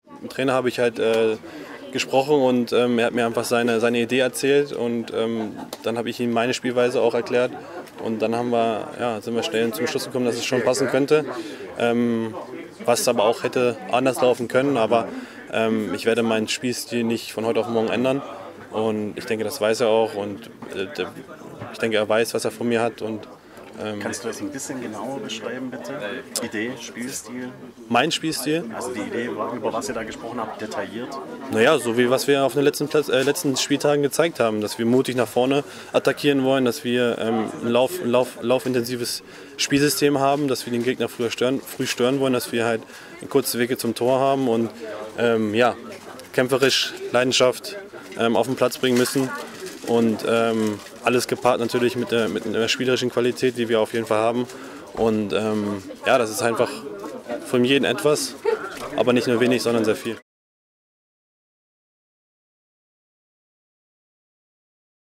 Mit dem Trainer habe ich halt gesprochen und er hat mir einfach seine Idee erzählt und dann habe ich ihm meine Spielweise auch erklärt und dann sind wir schnell zum Schluss gekommen, dass es schon passen könnte, was aber auch hätte anders laufen können, aber ich werde meinen Spielstil nicht von heute auf morgen ändern und ich denke, das weiß er auch und ich denke, er weiß, was er von mir hat. Und kannst du das ein bisschen genauer beschreiben, bitte? Idee, Spielstil? Mein Spielstil? Also die Idee, über was ihr da gesprochen habt, detailliert? Naja, so wie was wir auf den letzten Spieltagen gezeigt haben, dass wir mutig nach vorne attackieren wollen, dass wir ein laufintensives Spielsystem haben, dass wir den Gegner früh stören wollen, dass wir halt kurze Wege zum Tor haben und kämpferisch Leidenschaft auf den Platz bringen müssen. Und alles gepaart natürlich mit einer spielerischen Qualität, die wir auf jeden Fall haben. Und das ist einfach von jedem etwas, aber nicht nur wenig, sondern sehr viel.